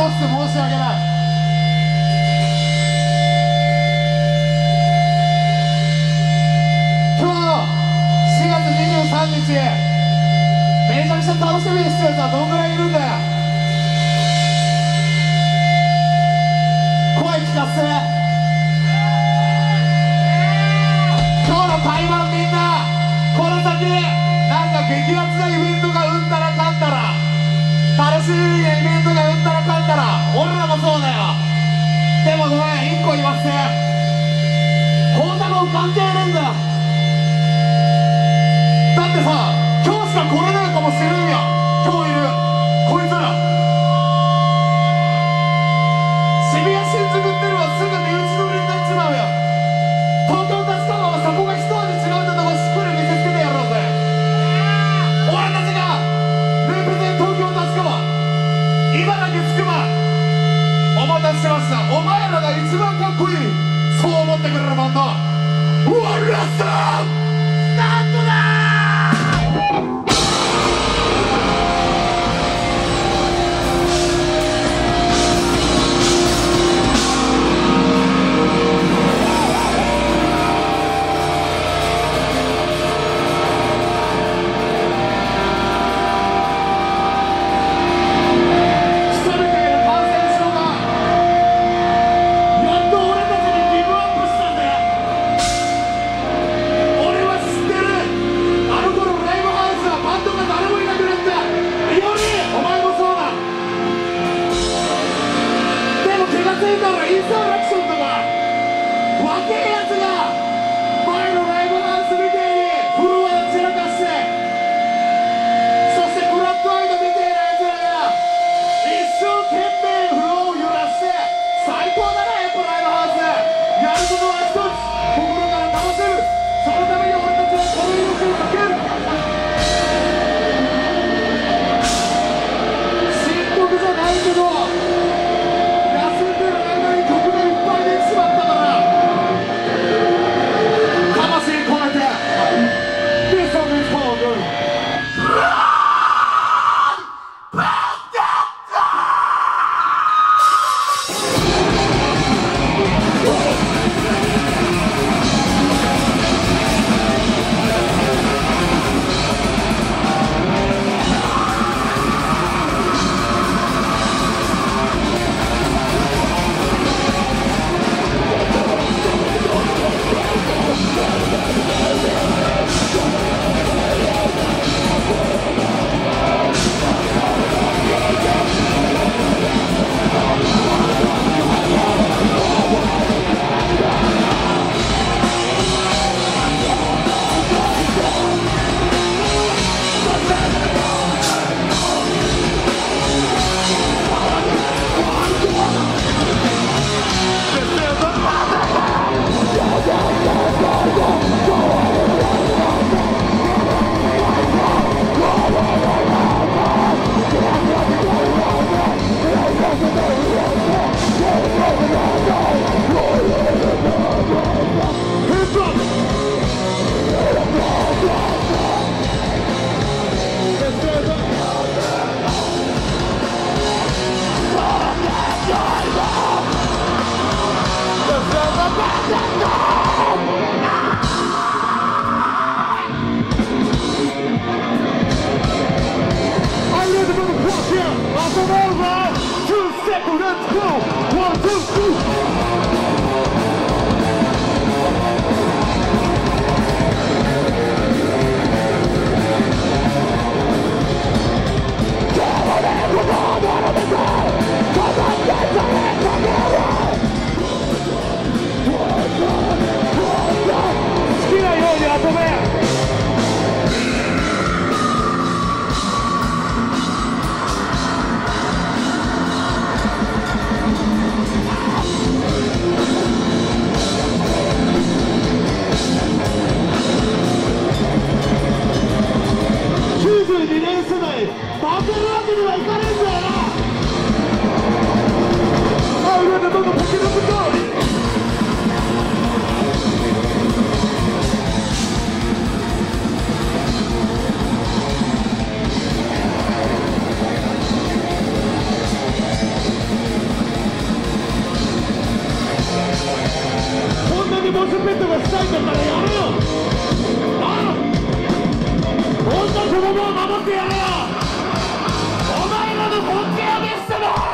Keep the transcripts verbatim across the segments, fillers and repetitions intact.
して申し訳ない。今日しがつにじゅうさんにち、めちゃくちゃ楽しみにしてる人はどんぐらいいるんだよ。声聞かせ。今日の台湾みんな、この先なんか激アツなイベントがうんたらかんたら、楽しいイベントがうんたらかんたら、俺らもそうだよ。でもごめん、一個言わせて。こんなもん関係ねえんだよ。だってさ、今日しか来れないかもしれんや。今日いるこいつら、渋谷新宿ってのはすぐ値打ち取りになっちまうよ。東京立川はそこが一味違うんだとこしっかり見せつけてやろうぜ。俺たちがループゼン東京立川、茨城つくば、お待たせしました。お前らが一番かっこいい、そう思ってくれるバンド、ワンラストスタートだー。 ルペットがしたいんだったらやれよ。ああ、女子供を守ってやれよ。お前らの本気はベストだ。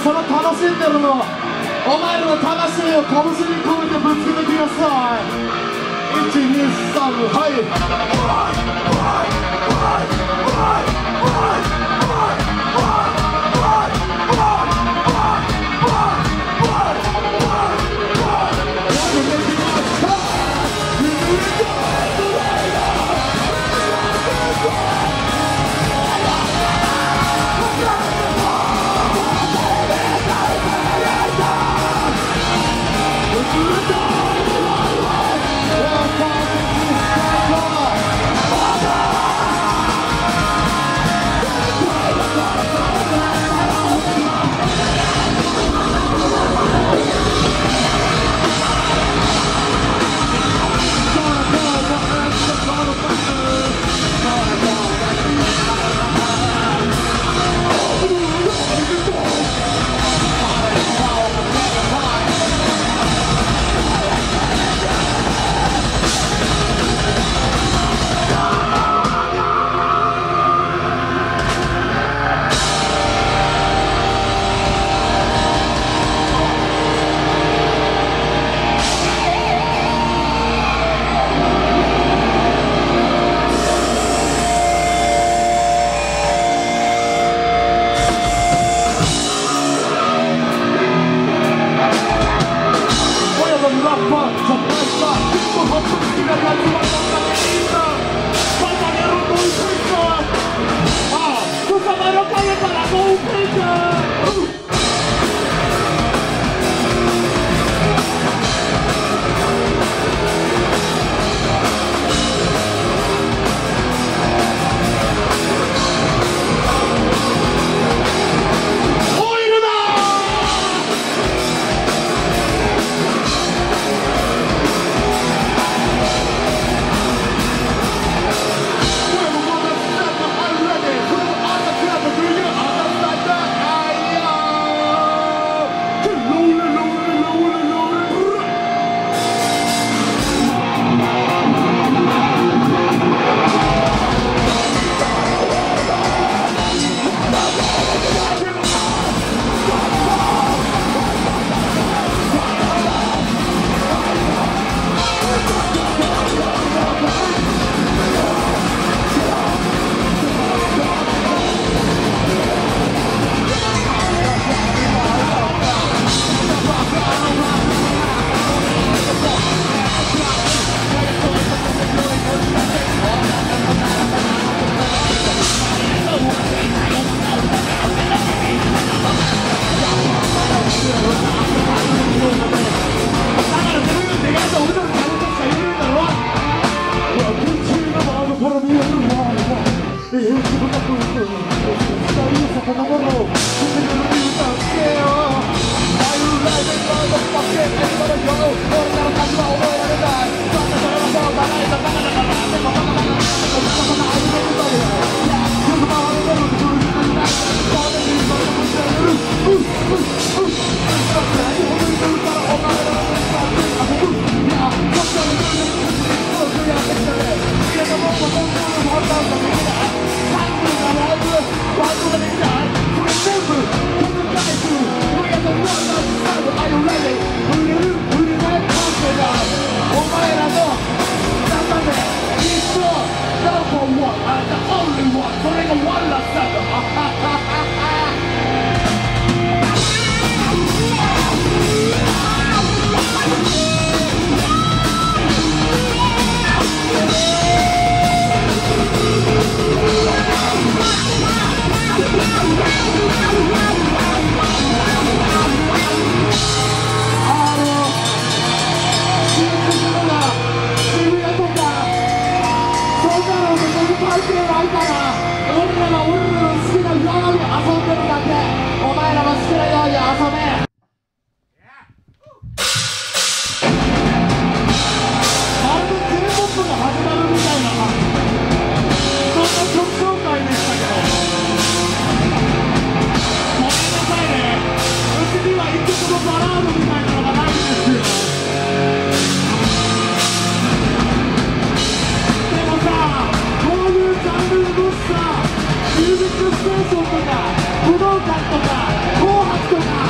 その楽しんでるのお前らの魂を拳に込めてぶつけてください。いちにさんはいミュージックステーションとか武道館とか紅白とか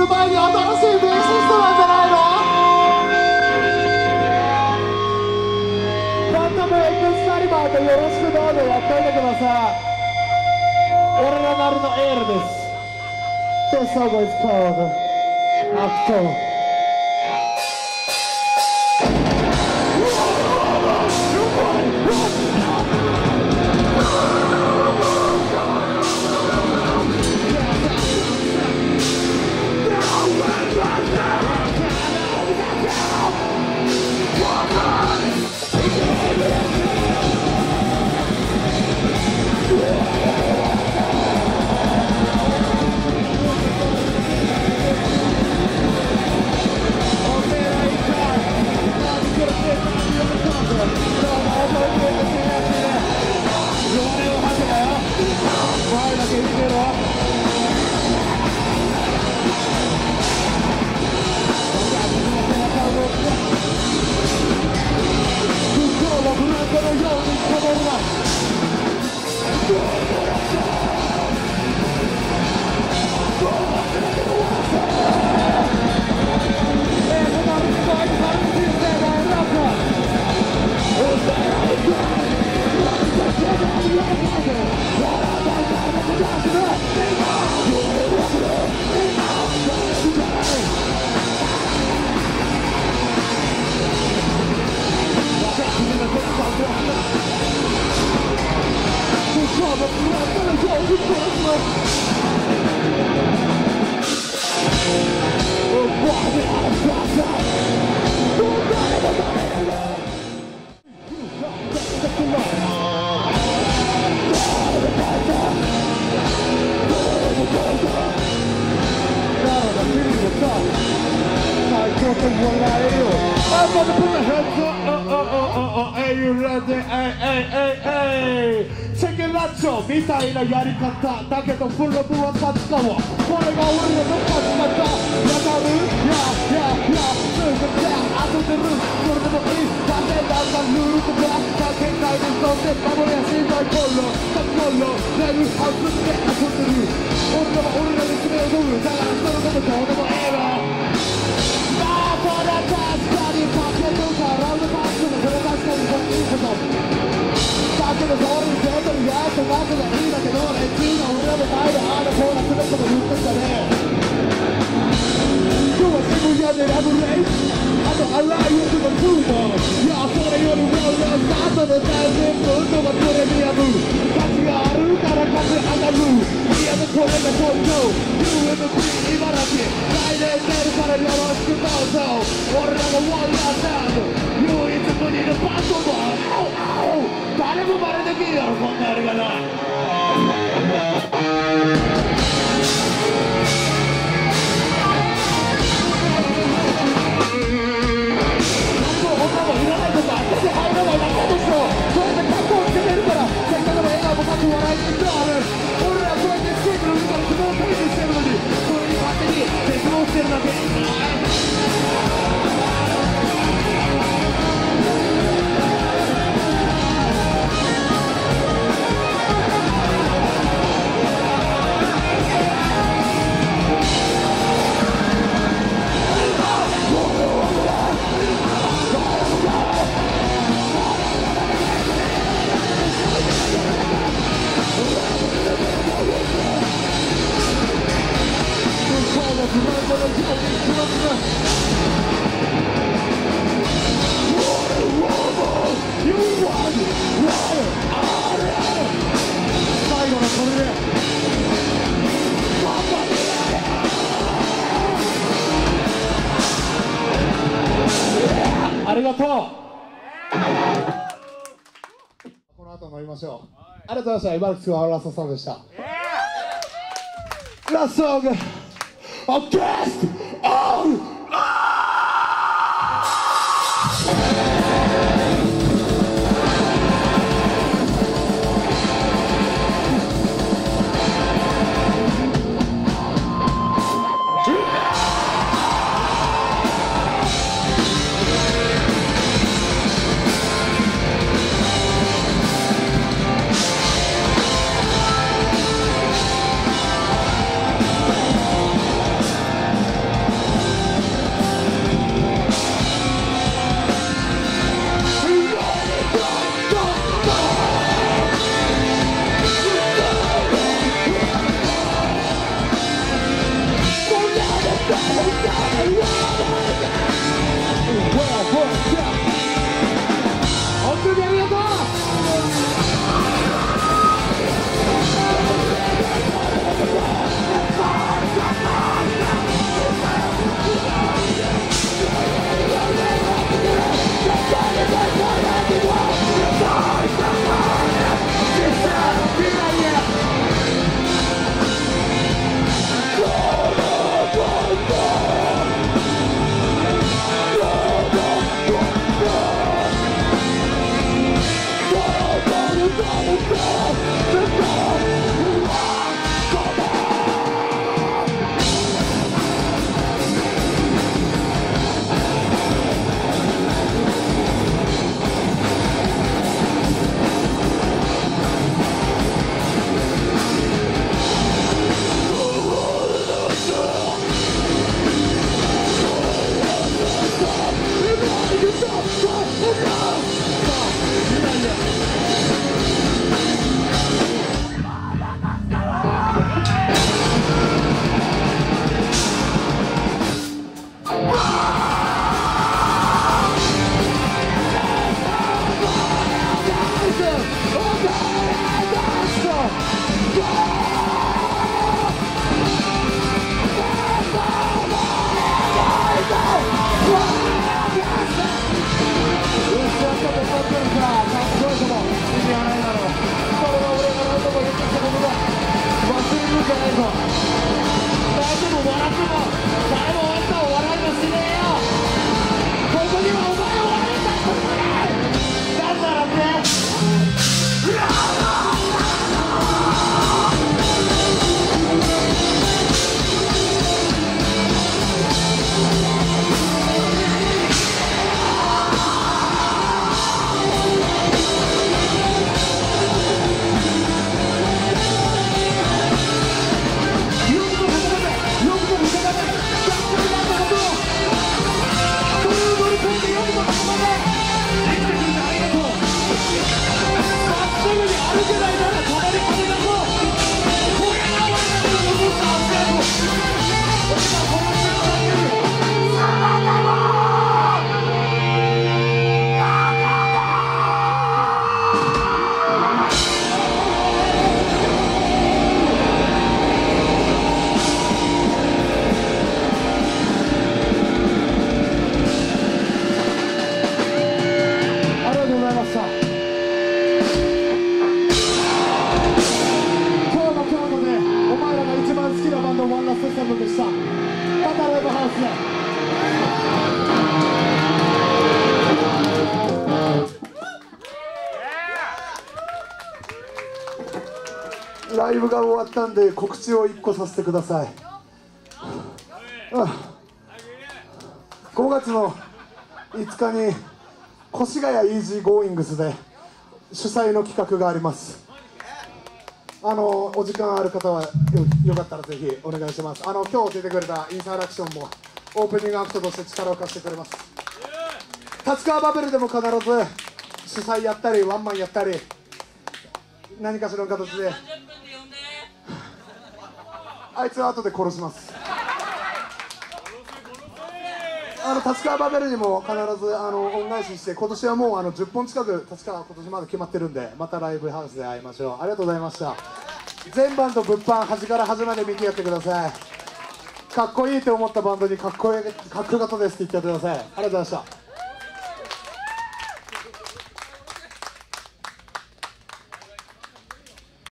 る前に新しいベーシストなんじゃないの？バンド名エクスカリバーとよろしくどうぞやっといてください。俺らなりのエールです。 This song is called Acto。みたいなやり方だけどフルブは立つかも。これが俺らの勝ち方。やがるやややすぐじゃ遊んでる。それでもいいだけだんだんルールとかだけないでそって守りやしない頃さっころレルハウスで遊んでる。俺らは俺らに爪を飲む。だからそのことどうでもええわ。まあこれは確かにパケットからラウンドパスのこれ確かにそういうことだけどそれに出てるやつマジでいいだけど連中が俺らの前でああだこうだすべても言ってんだね。今日は渋谷でラブレイあとアライオンのフード。いやそれよりも俺はスタートの大全部運動がプレミアム価値があるから風上がる。いやでこれが東京 ユーエムピー 茨城来年出るからよろしくどうぞ。俺らのワンラーサウンド唯一無二のバンドマン。誰もバレできんやろこんなあれがな。ありがとう。この後飲みましょう。ありがとうございました。茨城はラストソングでした。ラストソングオーケストラオー本当にありがとう。ライブが終わったんで告知をいっこさせてください。うん、ごがつのいつかに越谷イージーゴーイングスで主催の企画があります。あのお時間ある方は よ, よかったらぜひお願いします。あの今日出てくれたインサーラクションもオープニングアクトとして力を貸してくれます。立川バブルでも必ず主催やったりワンマンやったり何かしらの形であいつは後で殺します。あの立川バベルにも必ずあの恩返しして、今年はもうあのじゅっぽん近く立川今年まで決まってるんで、またライブハウスで会いましょう。ありがとうございました。全バンド物販端から端まで見てやってください。かっこいいと思ったバンドにかっこいいかっこよかったですって言ってやってください。ありがとうございました。